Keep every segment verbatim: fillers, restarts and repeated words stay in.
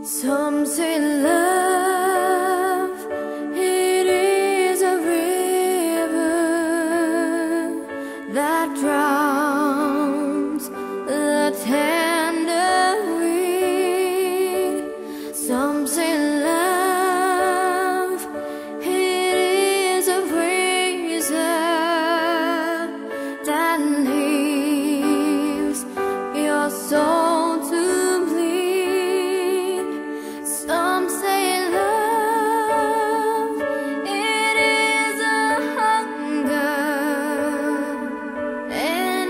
Some say love, it is a river that drowns the tender reed. Some say love, it is a razor that leaves your soul to some say love, it is a hunger, an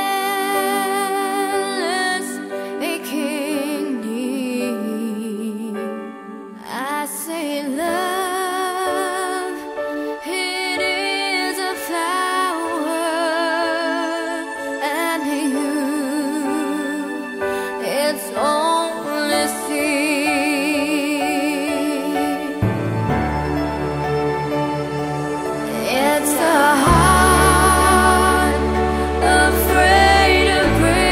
endless aching need. I say love, it is a flower, and you, it's only seed. It's a heart afraid of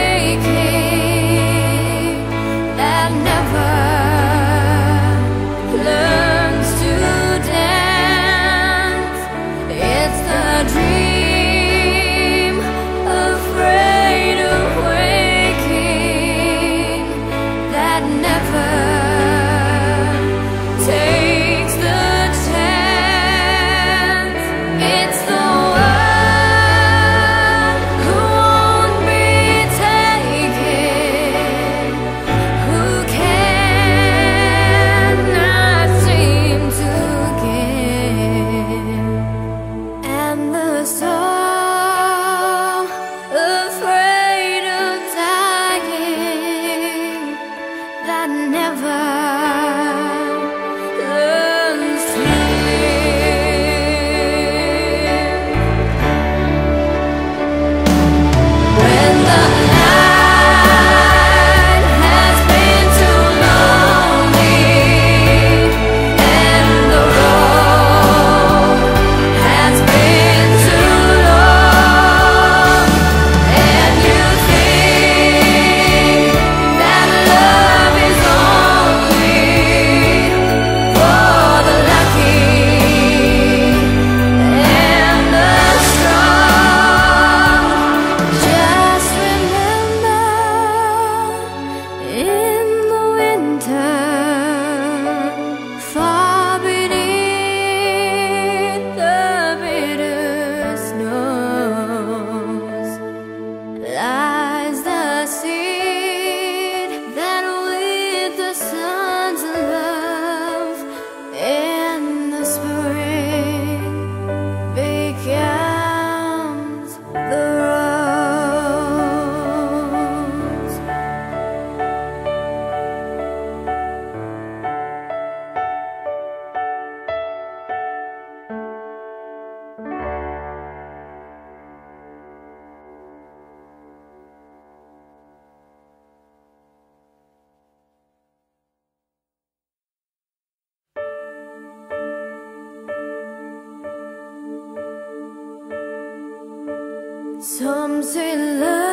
breaking that never learns to dance. It's the dream afraid of waking that never takes the chance. It's the one who won't be taken, who cannot seem to give, and the soul afraid of dying that never learns to live. When the night has been too lonely and the road has been too long, and you think that love is only for the lucky and the strong, just remember, in the winter, far beneath the bitter snows, lies the seed that with the sun's love in the spring becomes the rose. Some say love